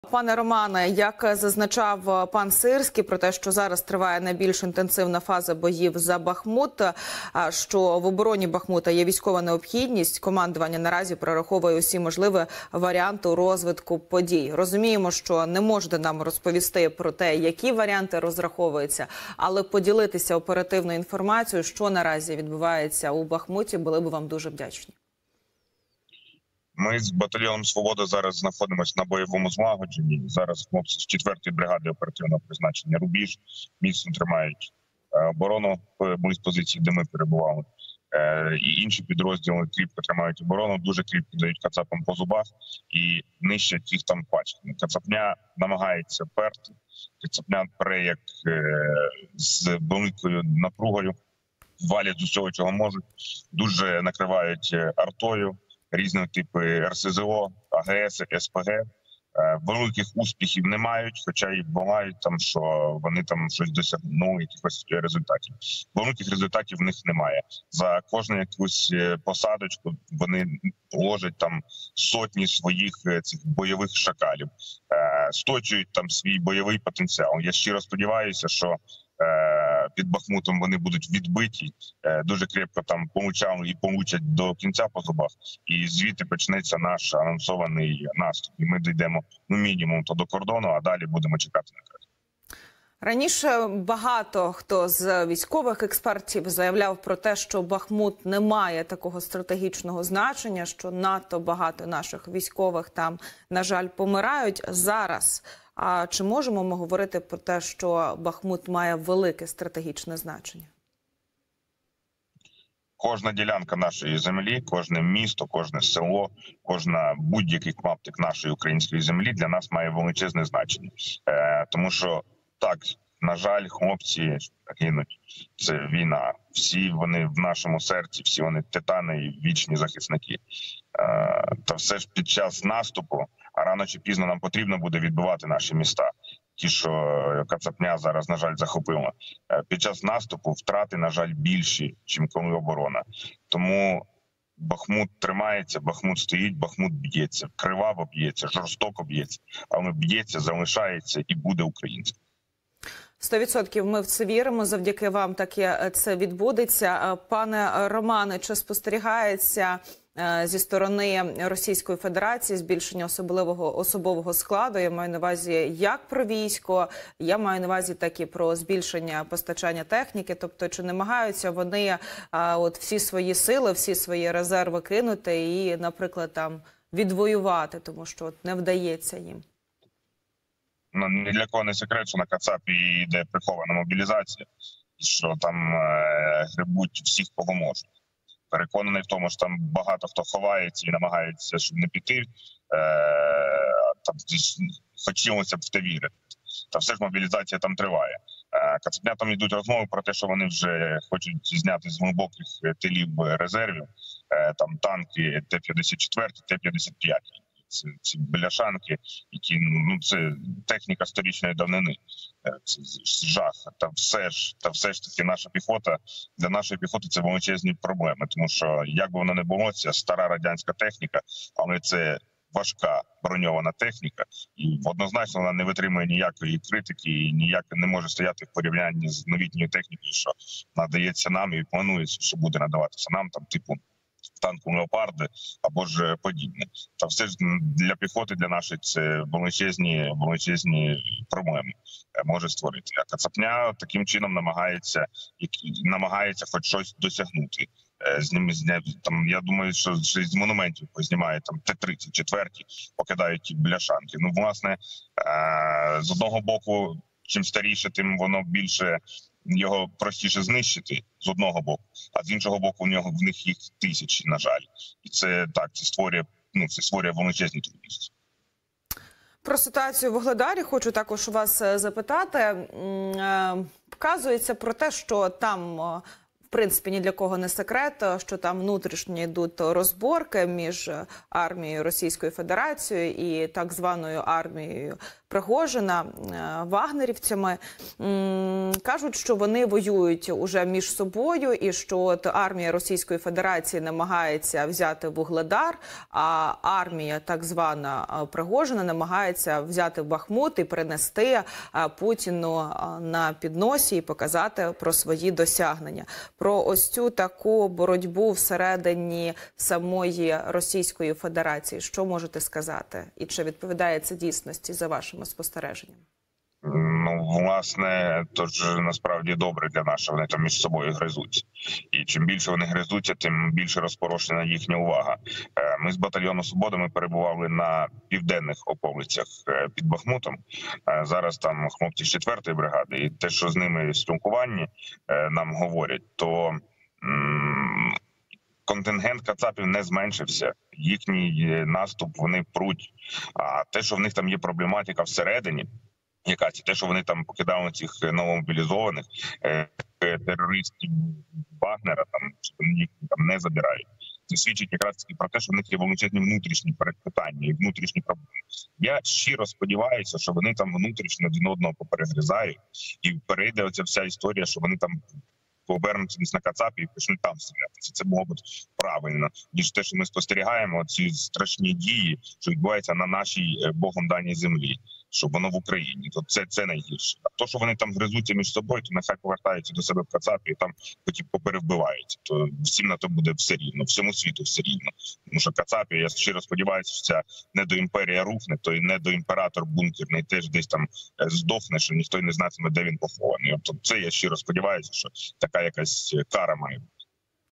Пане Романе, як зазначав пан Сирський про те, що зараз триває найбільш інтенсивна фаза боїв за Бахмут, що в обороні Бахмута є військова необхідність, командування наразі прораховує усі можливі варіанти розвитку подій. Розуміємо, що не можете нам розповісти про те, які варіанти розраховуються, але поділитися оперативною інформацією, що наразі відбувається у Бахмуті, були б вам дуже вдячні. Ми з батальйоном «Свобода» зараз знаходимося на бойовому злагодженні. Зараз хлопці з 4-ї бригади оперативного призначення «Рубіж» міцно тримають оборону близь позиції, де ми перебували. І інші підрозділи кріпко тримають оборону, дуже кріпко дають кацапам по зубах і нищать їх там пачками. Кацапня намагається перти, кацапня пре як з великою напругою, валять з усього, чого можуть, дуже накривають артою, різні типи РСЗО, АГС, СПГ. Великих успіхів не мають, хоча і бувають там, що вони там щось досягнули, якихось результатів. Великих результатів в них немає. За кожну якусь посадочку вони ложать там сотні своїх цих бойових шакалів, сточують там свій бойовий потенціал. Я щиро сподіваюся, що під Бахмутом вони будуть відбиті, дуже крепко там помучали і помучать до кінця по зубах, і звідти почнеться наш анонсований наступ. І ми дійдемо мінімум то до кордону, а далі будемо чекати на край. Раніше багато хто з військових експертів заявляв про те, що Бахмут не має такого стратегічного значення, що надто багато наших військових там, на жаль, помирають. Зараз чи можемо ми говорити про те, що Бахмут має велике стратегічне значення? Кожна ділянка нашої землі, кожне місто, кожне село, кожна будь-який клаптик нашої української землі для нас має величезне значення. Тому що, так, на жаль, хлопці гинуть. Це війна. Всі вони в нашому серці, всі вони титани і вічні захисники. Та все ж під час наступу, а рано чи пізно нам потрібно буде відбивати наші міста. Ті, що кацапня зараз, на жаль, захопила. Під час наступу втрати, на жаль, більші, ніж коли оборона. Тому Бахмут тримається, Бахмут стоїть, Бахмут б'ється. Криваво б'ється, жорстоко б'ється. Але б'ється, залишається і буде українським. 100% ми в це віримо. Завдяки вам таке це відбудеться. Пане Романе, чи спостерігається зі сторони Російської Федерації збільшення особового складу? Я маю на увазі як про військо, я маю на увазі так і про збільшення постачання техніки. Тобто, чи намагаються вони всі свої сили, всі свої резерви кинути і, наприклад, там відвоювати, тому що не вдається їм? Ну, ні для кого не секрет, що на Кацапі йде прихована мобілізація, що там гребуть всіх, кого можуть. Переконаний в тому, що там багато хто ховається і намагається, щоб не піти. Там хотілося б в те вірити. Та все ж мобілізація там триває. Кацапня там йдуть розмови про те, що вони вже хочуть зняти з глибоких тилів резервів там танки Т-54, Т-55. Ці бляшанки, які це техніка сторічної давнини, це жах. Та все ж таки наша піхота, для нашої піхоти це величезні проблеми, тому що як би воно не було, це стара радянська техніка, але це важка броньована техніка, і однозначно вона не витримує ніякої критики і ніяк не може стояти в порівнянні з новітньою технікою, що надається нам і планується, що буде надаватися нам, там типу танку «Леопарди» або ж подібне. Та все ж для піхоти, для нашої, це величезні проблеми може створити. А Кацапня таким чином намагається хоч щось досягнути. Там, я думаю, що з монументів познімає там Т-34, покидають ті бляшанки. Ну, власне, з одного боку, чим старіше, тим воно більше, його простіше знищити з одного боку, а з іншого боку в них їх тисячі, на жаль. І це так, це створює величезні трудності. Про ситуацію в Вугледарі хочу також у вас запитати. Вказується про те, що там принципі, ні для кого не секрет, що там внутрішньо йдуть розборки між армією Російської Федерації і так званою армією Пригожина, вагнерівцями. Кажуть, що вони воюють уже між собою і що от армія Російської Федерації намагається взяти Вугледар, а армія так звана Пригожина намагається взяти Бахмут і принести Путіну на підносі і показати про свої досягнення. Про ось цю таку боротьбу всередині самої Російської Федерації. Що можете сказати? І чи відповідає це дійсності за вашими спостереженнями? Ну, власне, то ж насправді добре для нас, що вони там між собою гризуться. І чим більше вони гризуться, тим більше розпорошена їхня увага. Ми з батальйону «Свобода» ми перебували на південних околицях під Бахмутом. Зараз там хлопці з 4-ї бригади, і те, що з ними спілкуванні нам говорять, то контингент кацапів не зменшився, їхній наступ вони пруть. А те, що в них там є проблематика всередині, якась, те, що вони там покидали цих новомобілізованих терористів Вагнера, там вони їх там не забирають. Це свідчить якраз таки про те, що в них є величезні внутрішні перепитання і внутрішні проблеми. Я щиро сподіваюся, що вони там внутрішньо один одного поперегризають, і перейде оця вся історія, що вони там повернуться десь на кацапі і почнуть там стрілятися. Це було б правильно, ніж те, що ми спостерігаємо, ці страшні дії, що відбуваються на нашій Богом даній землі, щоб воно в Україні. То це найгірше. А то, що вони там гризуться між собою, то нехай повертаються до себе в кацапі і там потім поперевбиваються. То всім на то буде все рівно, всьому світу все рівно. Тому що кацапі, я щиро сподіваюся, що ця недоімперія рухне, то і недоімператор бункерний теж десь там здохне, що ніхто й не знатиме, де він похований. Тобто це я щиро сподіваюся, що така якась кара має бути.